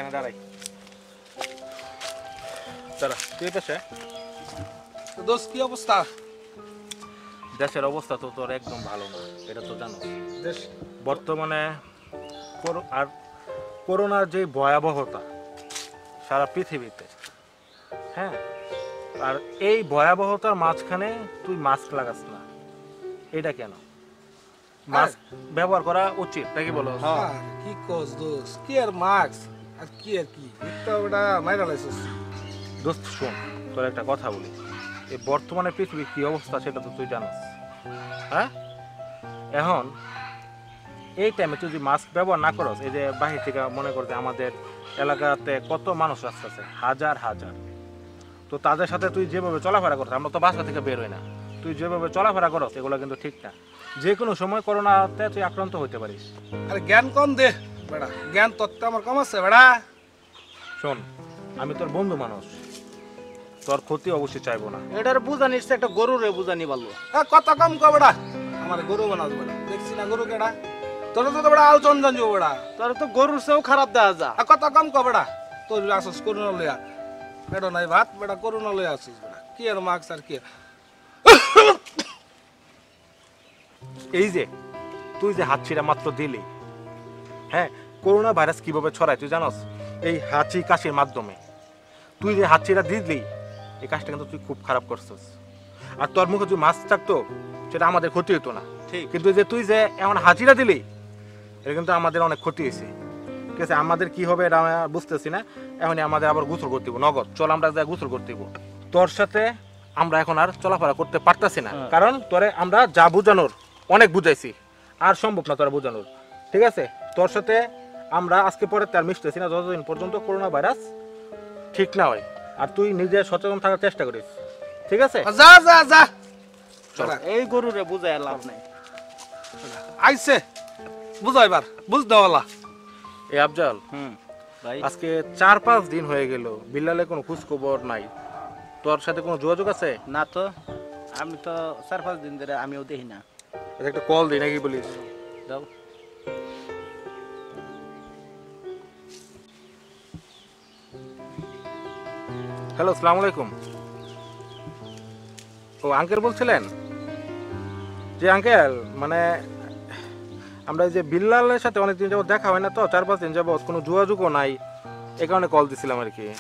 এখানে দাঁড়াই দাঁড়া তুই পাশে তো দোস্ত কি অবস্থা? দেশের অবস্থা তো তোর একদম ভালো না, এটা তো জানো। দেশ বর্তমানে আর করোনার যে ভয়াবহতা সারা পৃথিবীতে, হ্যাঁ, আর এই ভয়াবহতার মাঝখানে তুই মাস্ক লাগাস না, এটা কেন? মাস্ক ব্যবহার করা উচিত নাকি বলো? আর কি কস দোস্ত, কি আর মার্কস আর কি এটা ওটা মাইরা লাইছিস। দোস্ত শোন, তোর একটা কথা বলি, এই বর্তমানে পৃথিবীর কি অবস্থা সেটা তো তুই জানিস, হ্যাঁ? এখন এই টাইমে তুই যদি মাস্ক ব্যবহার না করস, এই যে বাহির থেকে মনে কর যে আমাদের এলাকাতে কত মানুষ আসতেছে, হাজার হাজার, তো তাদের সাথে তুই যেভাবে চলাফেরা করছিস, আমরা তো বাসা থেকে বের হই না, তুই যেভাবে চলাফেরা করস এগুলো কিন্তু ঠিক না। যে কোনো সময় করোনাতে তুই আক্রান্ত হতে পারিস। আরে জ্ঞান কম দে বেড়া, জ্ঞান তত্ত্ব আমার কম আছে বেড়া। শোন, আমি তোর বন্ধু মানুষ, তোর ক্ষতি অবশ্যই চাইবো না। এটার বুঝানি একটা গরুরে বুঝানি ভালো। কত কম কো বেড়া, আমার গরু বানাস বেড়া, দেখছি না গরু কেডা, তোর তো বেড়া আল চন্দন যাবো বেড়া। তোর তো গরুর চেয়েও খারাপ দেখা যা। কত কম কো বেড়া, তোর আসস করুণা লইয়া, বেড়া নাই ভাত বেড়া করুণা লইয়া আসিস বেড়া, কি আর মার্কস আর কি। এই যে তুই যে হাঁচিটা মাত্র দিলি, হ্যাঁ, করোনা ভাইরাস কিভাবে ছড়ায় তুই জানোস? এই হাঁচি কাশির মাধ্যমে। তুই যে হাঁচিটা দিলি, এই কাজটা কিন্তু তুই খুব খারাপ করছিস। আর তোর মুখে যদি মাস্ক থাকতো সেটা আমাদের ক্ষতি হতো না, ঠিক। কিন্তু যে তুই যে এমন হাঁচিটা দিলি, এটা কিন্তু আমাদের অনেক ক্ষতি হয়েছে। ঠিক আছে, আমাদের কি হবে এটা আমি বুঝতেছি না। এমনই আমাদের আবার গোসল করতে হইব, নগদ চল আমরা যা গোসল করতে হইব। তোর সাথে আমরা এখন আর চলাফেরা করতে পারতাছি না, কারণ তোরে আমরা যা বুঝানোর অনেক বুঝাইছি, আর সম্ভব না তোরা বুঝানোর। ঠিক আছে, তোর সাথে আমরা আজকে পরে তার মিশতেছি না যতদিন পর্যন্ত করোনা ভাইরাস ঠিক না হয়। আর তুই নিজে সচেতন থাকার চেষ্টা করিস, ঠিক আছে? যা যা যা চল। এই গরুরে বুঝায় লাভ নাই। আইছে বুঝাইবার বুঝ দেওয়ালা। এই আফজাল, ভাই আজকে 4-5 দিন হয়ে গেল, বিল্লালে কোনো খোঁজ খবর নাই, তোর সাথে কোনো যোগাযোগ আছে? না তো, আমি তো 4-5 দিন ধরে আমিও দেখি না। আচ্ছা, একটা কল দিই নাকি বলিস? যাও। হ্যালো, আসসালামু আলাইকুম। ও আঙ্কেল বলছিলেন? যে আঙ্কেল, মানে আমরা এই যে বিল্লালের সাথে অনেকদিন যাবত দেখা হয় না, তো 4-5 দিন যাবত কোনো যোগাযোগও নাই, এই কারণে কল দিছিলাম আর কি।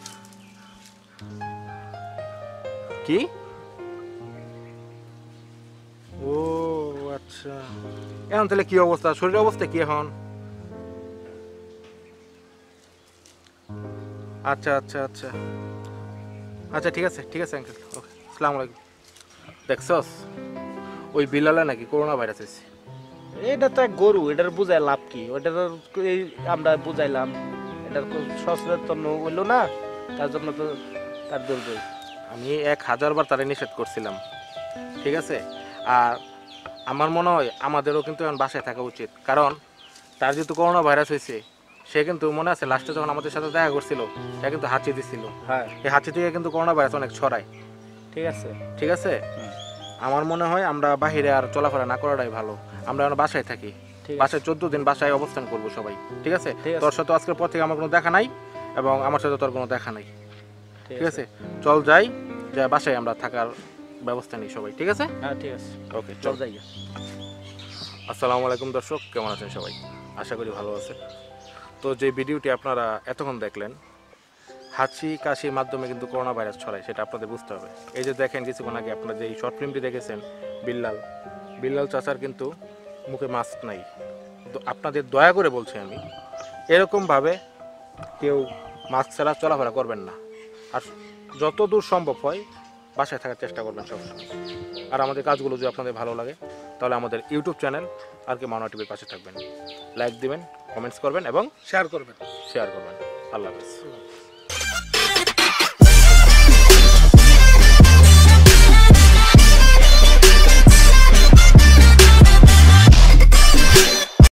কি? ও আচ্ছা, এখন তাহলে কি অবস্থা, শরীরের অবস্থা কি এখন? আচ্ছা আচ্ছা আচ্ছা আচ্ছা, ঠিক আছে ঠিক আছে আঙ্কেল, ওকে, আসসালামু আলাইকুম। দেখছস, ওই বিলালে নাকি করোনা ভাইরাস হয়েছে। এটা তো এক গরু, এটার বুঝায় লাভ কি? ওটার এই আমরা বুঝাইলাম, এটার সচেতন হইলো না, তার জন্য তো তার দৌড়। আমি 1000 বার তারে নিষেধ করছিলাম, ঠিক আছে? আর আমার মনে হয় আমাদেরও কিন্তু এখন বাসায় থাকা উচিত, কারণ তার যেহেতু করোনা ভাইরাস হয়েছে, সে কিন্তু মনে আছে লাস্টে যখন আমাদের সাথে দেখা করছিল, সে কিন্তু হাঁচি দিছিল। হ্যাঁ, এই হাঁচি থেকে কিন্তু করোনা ভাইরাস অনেক ছড়ায়, ঠিক আছে। ঠিক আছে? আমার মনে হয় আমরা বাহিরে আর চলাফেরা না করাটাই ভালো, আমরা এখন বাসায় থাকি, ঠিক আছে। বাসায় 14 দিন বাসায় অবস্থান করবো সবাই, ঠিক আছে? ঠিক আছে। তোর সাথে আজকের পর থেকে আমার কোনো দেখা নাই, এবং আমার সাথে তোর কোনো দেখা নাই, ঠিক আছে? চল যাই, যা বাসায় আমরা থাকার ব্যবস্থা নিই সবাই, ঠিক আছে? হ্যাঁ, ঠিক আছে, ওকে, চল চল। যাই। আসসালামু আলাইকুম দর্শক, কেমন আছেন সবাই? আশা করি ভালো আছে। তো যে ভিডিওটি আপনারা এতক্ষণ দেখলেন, হাঁচি কাশির মাধ্যমে কিন্তু করোনা ভাইরাস ছড়ায়, সেটা আপনাদের বুঝতে হবে। এই যে দেখেন কিছুক্ষণ আগে আপনারা যে শর্ট ফিল্মটি দেখেছেন, বিল্লাল চাচার কিন্তু মুখে মাস্ক নাই। তো আপনাদের দয়া করে বলছি আমি, এরকমভাবে কেউ মাস্ক ছাড়া চলাফেরা করবেন না, আর যত দূর সম্ভব হয় বাসায় থাকার চেষ্টা করবেন সবসময়। আর আমাদের কাজগুলো যদি আপনাদের ভালো লাগে, তাহলে আমাদের ইউটিউব চ্যানেল আর কে মাওনা টিভির পাশে থাকবেন, লাইক দিবেন, কমেন্টস করবেন এবং শেয়ার করবেন। শেয়ার করবেন। আল্লাহ হাফেজ।